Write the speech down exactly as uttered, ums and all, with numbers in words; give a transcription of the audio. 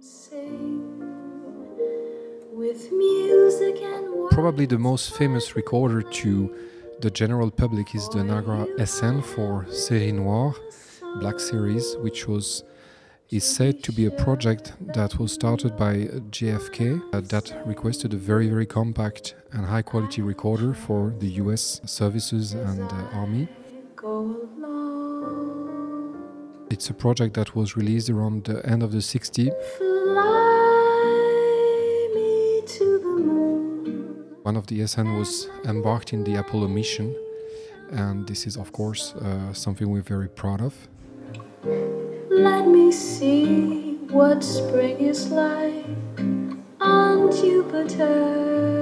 With music and probably the most famous recorder to the general public is the Nagra S N for Série Noire, Black Series, which was is said to be a project that was started by J F K uh, that requested a very very compact and high quality recorder for the U S services and uh, army. It's a project that was released around the end of the sixties. One of the S N was embarked in the Apollo mission, and this is of course uh, something we're very proud of. Let me see what spring is like on Jupiter.